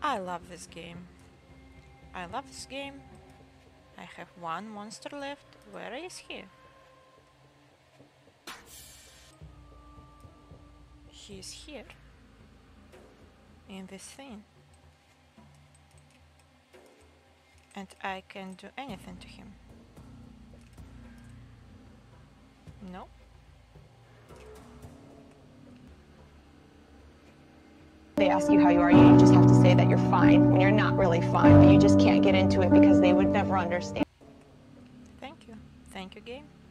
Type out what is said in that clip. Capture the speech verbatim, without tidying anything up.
I love this game. I love this game. I have one monster left. Where is he? He's here. In this thing. And I can't do anything to him. No. They ask you how you are, you just have to say that you're fine when you're not really fine, but you just can't get into it because they would never understand. Thank you. Thank you, game.